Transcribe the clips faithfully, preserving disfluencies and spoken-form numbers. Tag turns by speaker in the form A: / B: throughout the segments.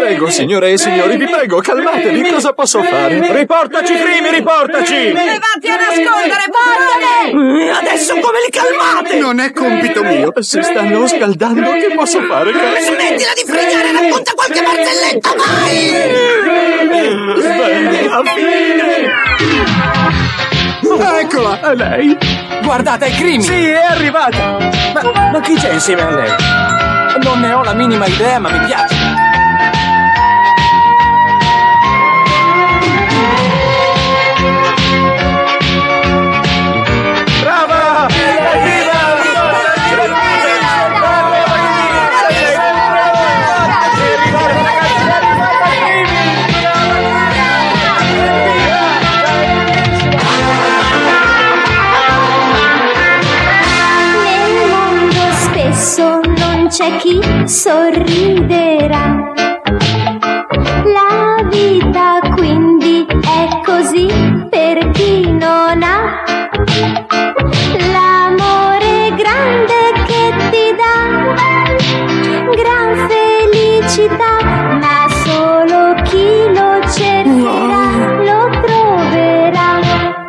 A: prego, signore e signori, vi prego, calmatevi, cosa posso fare?
B: Riportaci, Crimi, riportaci!
C: Levati a nascondere, portali!
B: Adesso come li calmate?
D: Non è compito mio.
A: Si stanno scaldando, che posso fare, caro?
C: Smettila di fregare, racconta qualche barzelletta, vai!
A: Svegli, a fine!
D: Eccola!
A: È lei?
B: Guardate, è Crimi!
A: Sì, è arrivata!
B: Ma, ma chi c'è insieme a lei? Non ne ho la minima idea, ma mi piace.
A: Brava!
E: Nel mondo spesso non c'è chi sorriderà. La vita quindi è così per chi non ha l'amore grande che ti dà gran felicità, ma solo chi lo cercherà lo troverà.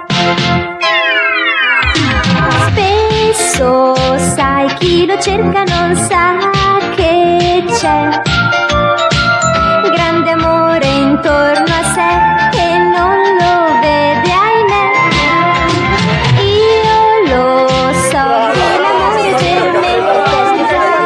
E: Spesso sai chi lo cerca non sa che c'è grande amore intorno a sé e non lo vede, ahimè. Io lo so che l'amore per me è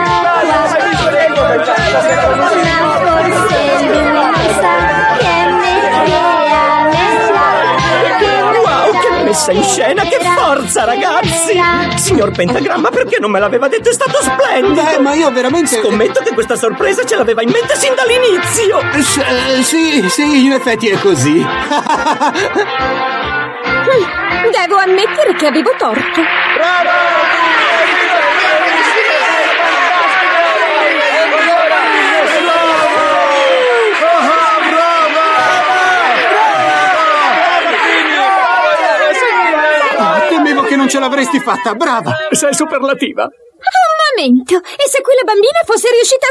E: già qua, ma forse lui non sa che è metà a metà.
B: Wow, che messa in scena, che forza, ragazzi! Signor Pentagramma, perché non me l'aveva detto? È stato splendido!
D: Beh, ma io veramente...
B: Scommetto che questa sorpresa ce l'aveva in mente sin dall'inizio!
D: S- eh, sì, sì, in effetti è così.
E: Devo ammettere che avevo torto.
D: Ah, temevo che non ce l'avresti fatta, brava.
A: Sei superlativa!
E: Un momento, e se quella bambina fosse riuscita a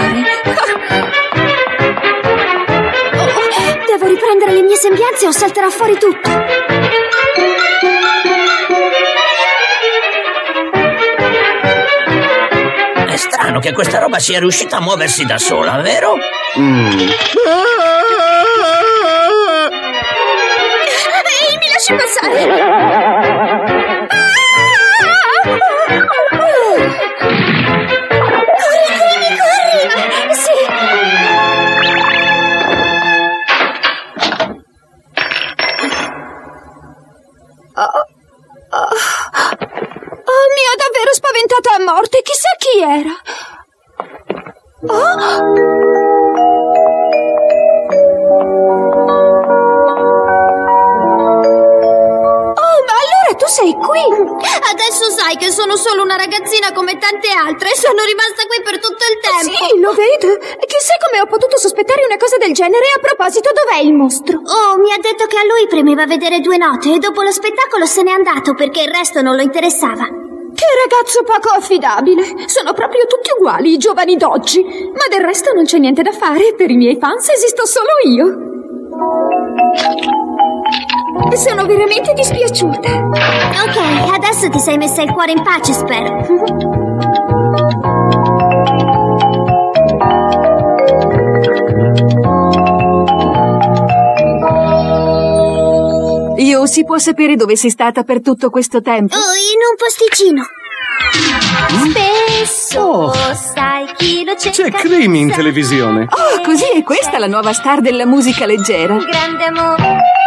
E: scappare? Oh, devo riprendere le mie sembianze o salterà fuori tutto.
F: È strano che questa roba sia riuscita a muoversi da sola, vero?
D: Mm.
E: Ehi, mi lasci passare? Corri, Crimi, corri! Sì! Oh, oh. Oh, mi ha davvero spaventato a morte. Chissà chi era. Oh! Tu sei qui?
G: Adesso sai che sono solo una ragazzina come tante altre e sono rimasta qui per tutto il tempo.
E: Sì, lo vedo. Chissà come ho potuto sospettare una cosa del genere. A proposito, dov'è il mostro?
G: Oh, mi ha detto che a lui premeva vedere due note e dopo lo spettacolo se n'è andato perché il resto non lo interessava.
E: Che ragazzo poco affidabile. Sono proprio tutti uguali, i giovani d'oggi. Ma del resto non c'è niente da fare. Per i miei fans esisto solo io. Sono veramente dispiaciuta.
G: Ok, adesso ti sei messa il cuore in pace, spero.
H: Io si può sapere dove sei stata per tutto questo tempo?
G: Oh, in un posticino.
E: Spesso
D: Oh.
E: sai chi lo cerca.
D: C'è Crimi in televisione.
H: Oh, così è questa la nuova star della musica leggera.
E: Grande amore.